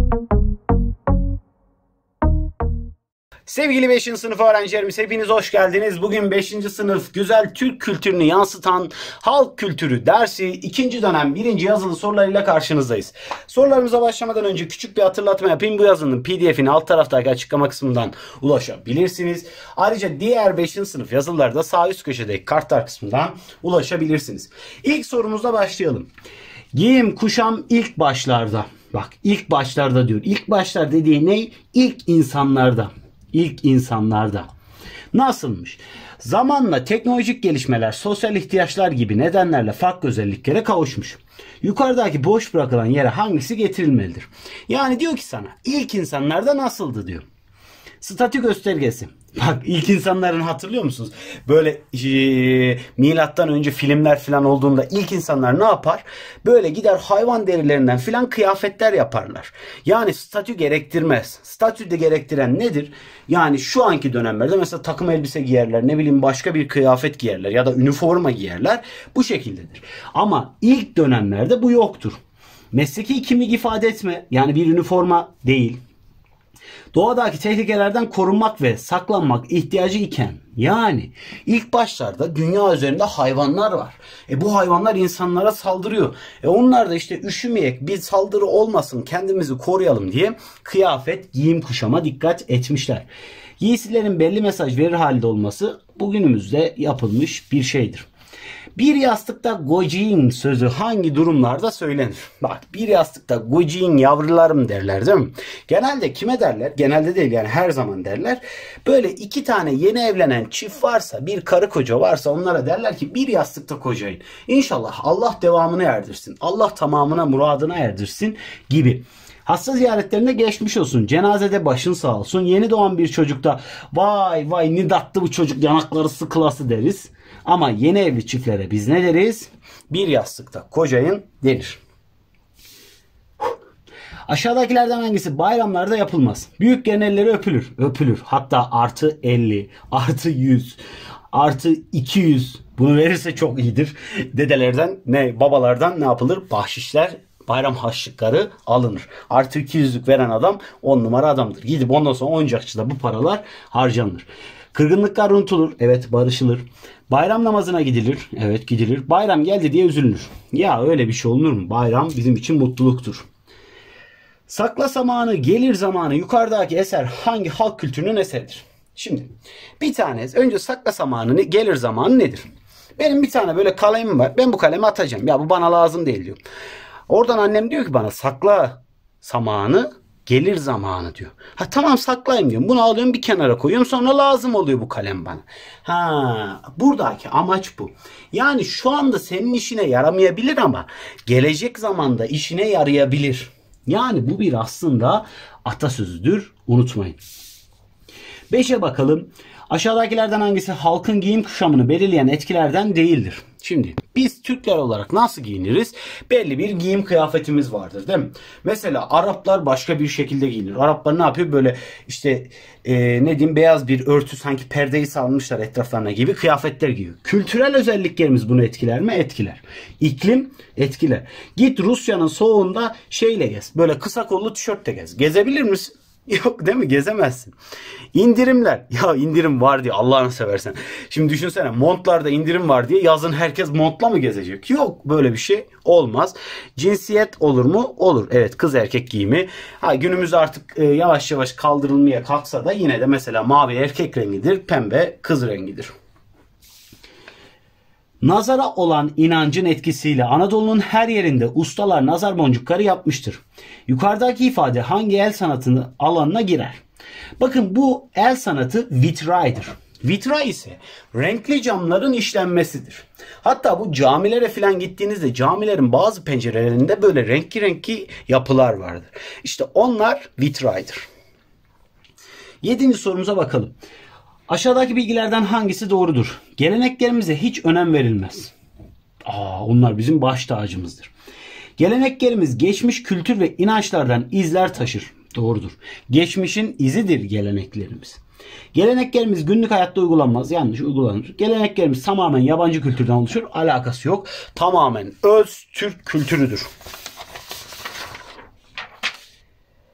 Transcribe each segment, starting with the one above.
Sevgili 5. sınıf öğrencilerimiz, hepiniz hoş geldiniz. Bugün 5. sınıf güzel Türk kültürünü yansıtan halk kültürü dersi 2. dönem 1. yazılı sorularıyla karşınızdayız. Sorularımıza başlamadan önce küçük bir hatırlatma yapayım. Bu yazının pdf'ini alt taraftaki açıklama kısmından ulaşabilirsiniz. Ayrıca diğer 5. sınıf yazıları da sağ üst köşedeki kartlar kısmından ulaşabilirsiniz. İlk sorumuzla başlayalım. Giyim kuşam ilk başlarda. Bak, ilk başlarda diyor. İlk başlar dediği ne? İlk insanlarda. İlk insanlarda. Nasılmış? Zamanla teknolojik gelişmeler, sosyal ihtiyaçlar gibi nedenlerle farklı özelliklere kavuşmuş. Yukarıdaki boş bırakılan yere hangisi getirilmelidir? Yani diyor ki sana ilk insanlarda nasıldı diyor. Statü göstergesi. Bak, ilk insanların hatırlıyor musunuz? Böyle milattan önce filmler falan olduğunda ilk insanlar ne yapar? Böyle gider hayvan derilerinden falan kıyafetler yaparlar. Yani statü gerektirmez. Statü de gerektiren nedir? Yani şu anki dönemlerde mesela takım elbise giyerler, ne bileyim başka bir kıyafet giyerler ya da üniforma giyerler. Bu şekildedir. Ama ilk dönemlerde bu yoktur. Mesleki kimlik ifade etme, yani bir üniforma değil. Doğadaki tehlikelerden korunmak ve saklanmak ihtiyacı iken, yani ilk başlarda dünya üzerinde hayvanlar var. Bu hayvanlar insanlara saldırıyor. Onlar da işte üşümeyek, bir saldırı olmasın, kendimizi koruyalım diye kıyafet, giyim kuşama dikkat etmişler. Giysilerin belli mesaj verir halde olması bugünümüzde yapılmış bir şeydir. Bir yastıkta gocuyun sözü hangi durumlarda söylenir? Bak, bir yastıkta gocuyun yavrularım derler değil mi? Genelde kime derler? Genelde değil, yani her zaman derler. Böyle iki tane yeni evlenen çift varsa, bir karı koca varsa onlara derler ki bir yastıkta kocayın. İnşallah Allah devamını erdirsin. Allah tamamına muradına erdirsin gibi. Hasta ziyaretlerinde geçmiş olsun. Cenazede başın sağ olsun. Yeni doğan bir çocukta vay vay nidattı bu çocuk, yanakları sıkılası deriz. Ama yeni evli çiftlere biz ne deriz? Bir yastıkta kocayın denir. Aşağıdakilerden hangisi bayramlarda yapılmaz? Büyüklerin elleri öpülür. Öpülür. Hatta artı 50, artı 100, artı 200. Bunu verirse çok iyidir. Dedelerden, babalardan ne yapılır? Bahşişler, bayram harçlıkları alınır. Artı 200'lük veren adam 10 numara adamdır. Gidip ondan sonra oyuncakçıda bu paralar harcanır. Kırgınlıklar unutulur. Evet, barışılır. Bayram namazına gidilir. Evet, gidilir. Bayram geldi diye üzülünür. Ya öyle bir şey olur mu? Bayram bizim için mutluluktur. Sakla zamanı, gelir zamanı yukarıdaki eser hangi halk kültürünün eseridir? Şimdi bir tane önce sakla zamanı, gelir zamanı nedir? Benim bir tane böyle kalemim var. Ben bu kalemi atacağım. Ya bu bana lazım değil diyor. Oradan annem diyor ki bana sakla zamanı, gelir zamanı diyor. Ha tamam, saklayayım diyorum. Bunu alıyorum, bir kenara koyuyorum. Sonra lazım oluyor bu kalem bana. Buradaki amaç bu. Yani şu anda senin işine yaramayabilir ama gelecek zamanda işine yarayabilir. Yani bu bir aslında atasözüdür. Unutmayın. 5'e bakalım. Aşağıdakilerden hangisi halkın giyim kuşamını belirleyen etkilerden değildir? Şimdi biz Türkler olarak nasıl giyiniriz? Belli bir giyim kıyafetimiz vardır değil mi? Mesela Araplar başka bir şekilde giyinir. Araplar ne yapıyor? Böyle işte beyaz bir örtü, sanki perdeyi salmışlar etraflarına gibi kıyafetler giyiyor. Kültürel özelliklerimiz bunu etkiler mi? Etkiler. İklim etkiler. Git Rusya'nın soğuğunda şeyle gez. Böyle kısa kollu tişörtle gez. Gezebilir misin? Yok değil mi? Gezemezsin. İndirimler. Ya indirim var diye Allah'ını seversen. Şimdi düşünsene, montlarda indirim var diye yazın herkes montla mı gezecek? Yok, böyle bir şey olmaz. Cinsiyet olur mu? Olur. Evet, kız erkek giyimi. Günümüzde artık yavaş yavaş kaldırılmaya kalksa da yine de mesela mavi erkek rengidir, pembe kız rengidir. Nazara olan inancın etkisiyle Anadolu'nun her yerinde ustalar nazar boncukları yapmıştır. Yukarıdaki ifade hangi el sanatının alanına girer? Bakın, bu el sanatı vitraydır. Vitray ise renkli camların işlenmesidir. Hatta bu camilere falan gittiğinizde camilerin bazı pencerelerinde böyle renkli yapılar vardır. İşte onlar vitraydır. 7. sorumuza bakalım. Aşağıdaki bilgilerden hangisi doğrudur? Geleneklerimize hiç önem verilmez. Onlar bizim baş tacımızdır. Geleneklerimiz geçmiş kültür ve inançlardan izler taşır. Doğrudur. Geçmişin izidir geleneklerimiz. Geleneklerimiz günlük hayatta uygulanmaz. Yanlış, uygulanır. Geleneklerimiz tamamen yabancı kültürden oluşur. Alakası yok. Tamamen öz Türk kültürüdür.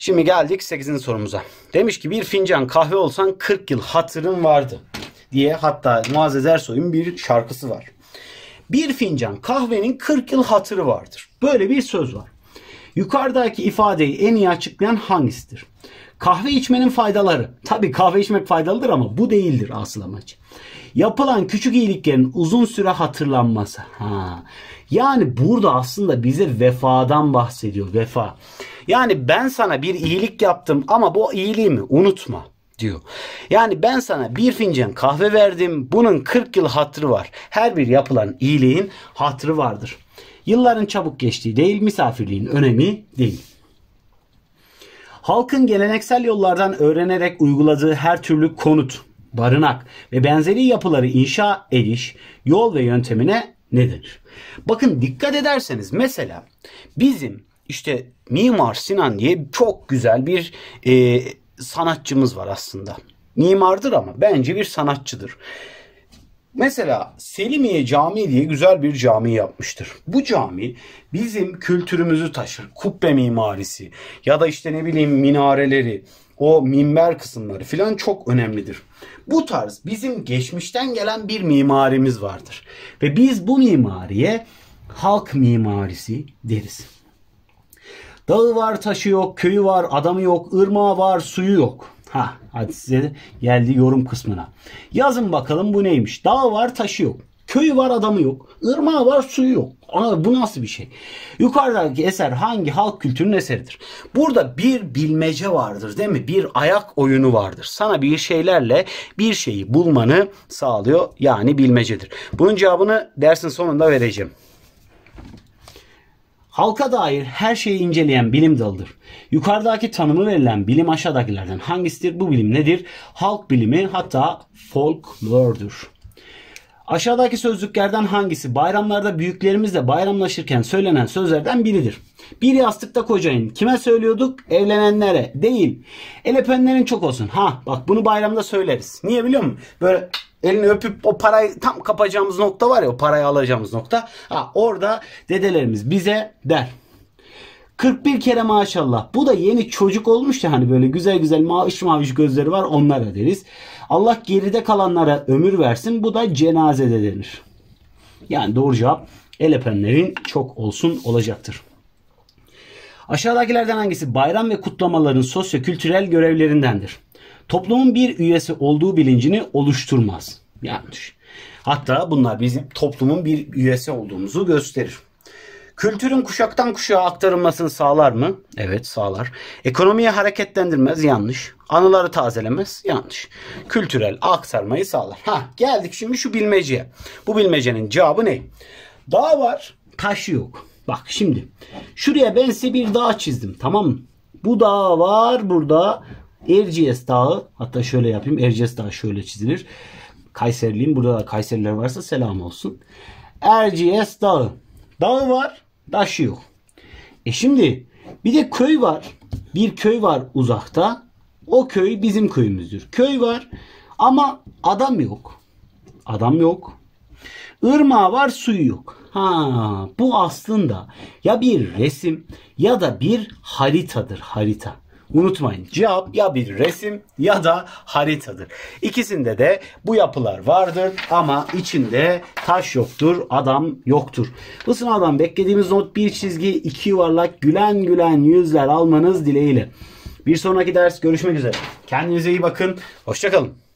Şimdi geldik 8. sorumuza. Demiş ki bir fincan kahve olsan 40 yıl hatırın vardı diye, hatta Muazzez Ersoy'un bir şarkısı var. Bir fincan kahvenin 40 yıl hatırı vardır. Böyle bir söz var. Yukarıdaki ifadeyi en iyi açıklayan hangisidir? Kahve içmenin faydaları. Tabii kahve içmek faydalıdır ama bu değildir asıl amacı. Yapılan küçük iyiliklerin uzun süre hatırlanması. Yani burada aslında bize vefadan bahsediyor. Vefa. Yani ben sana bir iyilik yaptım ama bu iyiliğimi unutma diyor. Yani ben sana bir fincan kahve verdim. Bunun 40 yıl hatırı var. Her bir yapılan iyiliğin hatırı vardır. Yılların çabuk geçtiği değil, misafirliğin önemi değil. Halkın geleneksel yollardan öğrenerek uyguladığı her türlü konut, barınak ve benzeri yapıları inşa ediş yol ve yöntemine ne denir? Bakın dikkat ederseniz mesela bizim işte Mimar Sinan diye çok güzel bir sanatçımız var aslında. Mimardır ama bence bir sanatçıdır. Mesela Selimiye Camii diye güzel bir cami yapmıştır. Bu cami bizim kültürümüzü taşır. Kubbe mimarisi ya da işte ne bileyim minareleri, o minber kısımları filan çok önemlidir. Bu tarz bizim geçmişten gelen bir mimarimiz vardır. Ve biz bu mimariye halk mimarisi deriz. Dağı var, taşı yok, köyü var, adamı yok, ırmağı var, suyu yok. Hadi size geldi yorum kısmına. Yazın bakalım bu neymiş? Dağı var, taşı yok. Köyü var, adamı yok. Irmağı var, suyu yok. Bu nasıl bir şey? Yukarıdaki eser hangi halk kültürünün eseridir? Burada bir bilmece vardır değil mi? Bir ayak oyunu vardır. Sana bir şeylerle bir şeyi bulmanı sağlıyor. Yani bilmecedir. Bunun cevabını dersin sonunda vereceğim. Halka dair her şeyi inceleyen bilim dalıdır. Yukarıdaki tanımı verilen bilim aşağıdakilerden hangisidir? Bu bilim nedir? Halk bilimi, hatta folklordur. Aşağıdaki sözcüklerden hangisi bayramlarda büyüklerimizle bayramlaşırken söylenen sözlerden biridir? Bir yastıkta kocayın. Kime söylüyorduk? Evlenenlere. Değil. El öpenlerin çok olsun. Bak bunu bayramda söyleriz. Niye biliyor musun? Böyle elini öpüp o parayı tam kapacağımız nokta var ya, o parayı alacağımız nokta. Orada dedelerimiz bize der. 41 kere maşallah. Bu da yeni çocuk olmuş ya, hani böyle güzel güzel maviş maviş gözleri var, onlara deriz. Allah geride kalanlara ömür versin. Bu da cenazede denir. Yani doğru cevap el öpenlerin çok olsun olacaktır. Aşağıdakilerden hangisi bayram ve kutlamaların sosyo-kültürel görevlerindendir? Toplumun bir üyesi olduğu bilincini oluşturmaz. Yanlış. Hatta bunlar bizim toplumun bir üyesi olduğumuzu gösterir. Kültürün kuşaktan kuşağa aktarılmasını sağlar mı? Evet, sağlar. Ekonomiyi hareketlendirmez. Yanlış. Anıları tazelemez. Yanlış. Kültürel aktarmayı sağlar. Geldik şimdi şu bilmeceye. Bu bilmecenin cevabı ne? Dağ var, taşı yok. Bak şimdi. Şuraya ben size bir dağ çizdim. Tamam mı? Bu dağ var burada. Erciyes Dağı. Hatta şöyle yapayım. Erciyes Dağı şöyle çizilir. Kayseriliyim. Burada da Kayseriler varsa selam olsun. Erciyes Dağı. Dağı var, taşı yok. Şimdi bir de köy var. Bir köy var uzakta. O köy bizim köyümüzdür. Köy var ama adam yok. Adam yok. Irmağı var, suyu yok. Bu aslında ya bir resim ya da bir haritadır. Harita. Unutmayın, cevap ya bir resim ya da haritadır. İkisinde de bu yapılar vardır ama içinde taş yoktur, adam yoktur. Bu sınavdan beklediğimiz not bir çizgi, iki yuvarlak, gülen gülen yüzler almanız dileğiyle. Bir sonraki ders görüşmek üzere. Kendinize iyi bakın. Hoşça kalın.